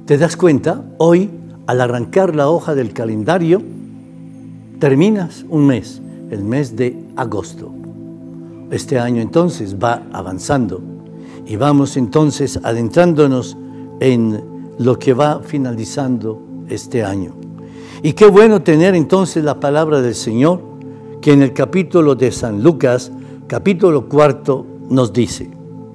¿Te das cuenta? Hoy, al arrancar la hoja del calendario, terminas un mes, el mes de agosto. Este año entonces va avanzando y vamos entonces adentrándonos en lo que va finalizando este año. Y qué bueno tener entonces la palabra del Señor, que en el capítulo de San Lucas, capítulo 4, nos dice: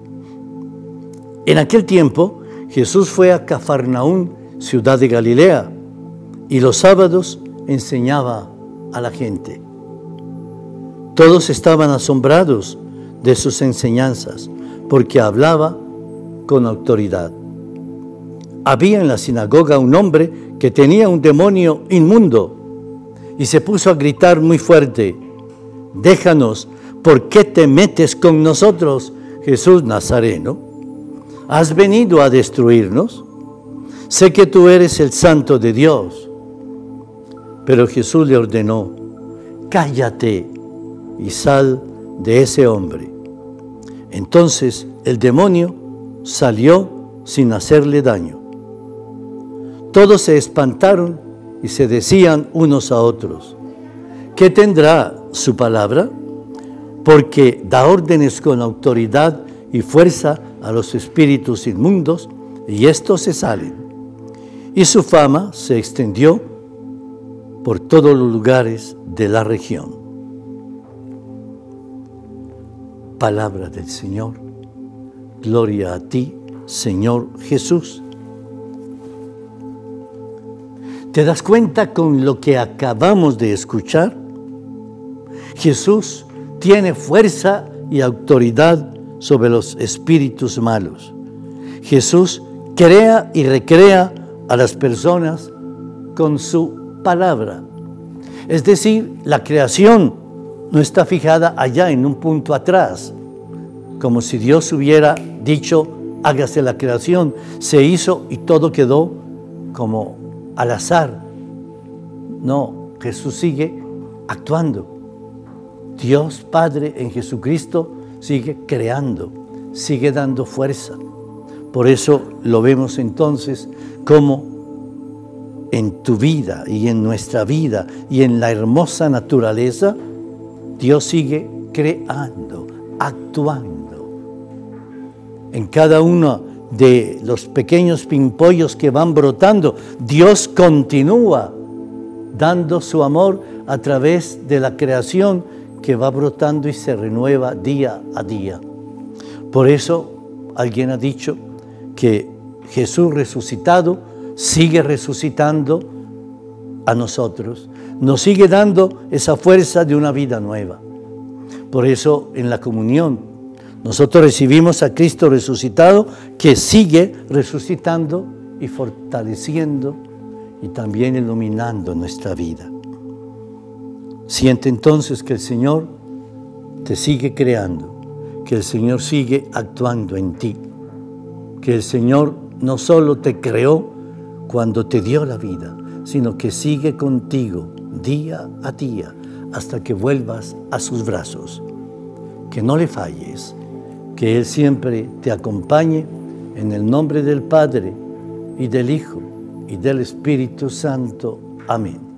en aquel tiempo Jesús fue a Cafarnaún, ciudad de Galilea, y los sábados enseñaba a la gente. Todos estaban asombrados de sus enseñanzas, porque hablaba con autoridad. Había en la sinagoga un hombre que tenía un demonio inmundo, y se puso a gritar muy fuerte: déjanos, ¿por qué te metes con nosotros, Jesús Nazareno? ¿Has venido a destruirnos? Sé que tú eres el Santo de Dios. Pero Jesús le ordenó: cállate y sal de ese hombre. Entonces el demonio salió sin hacerle daño. Todos se espantaron y se decían unos a otros: ¿qué tendrá su palabra? Porque da órdenes con autoridad y fuerza a los espíritus inmundos, y estos se salen. Y su fama se extendió por todos los lugares de la región. Palabra del Señor. Gloria a ti, Señor Jesús. ¿Te das cuenta con lo que acabamos de escuchar? Jesús tiene fuerza y autoridad sobre los espíritus malos. Jesús crea y recrea a las personas con su palabra. Es decir, la creación no está fijada allá en un punto atrás, como si Dios hubiera dicho: hágase la creación, se hizo y todo quedó como al azar. No, Jesús sigue actuando. Dios Padre en Jesucristo sigue creando, sigue dando fuerza. Por eso lo vemos entonces como en tu vida y en nuestra vida y en la hermosa naturaleza, Dios sigue creando, actuando. En cada uno de los pequeños pimpollos que van brotando, Dios continúa dando su amor a través de la creación que va brotando y se renueva día a día. Por eso alguien ha dicho que Jesús resucitado sigue resucitando a nosotros, nos sigue dando esa fuerza de una vida nueva. Por eso en la comunión nosotros recibimos a Cristo resucitado, que sigue resucitando y fortaleciendo y también iluminando nuestra vida. Siente entonces que el Señor te sigue creando, que el Señor sigue actuando en ti, que el Señor no solo te creó cuando te dio la vida, sino que sigue contigo día a día hasta que vuelvas a sus brazos. Que no le falles, que Él siempre te acompañe en el nombre del Padre y del Hijo y del Espíritu Santo. Amén.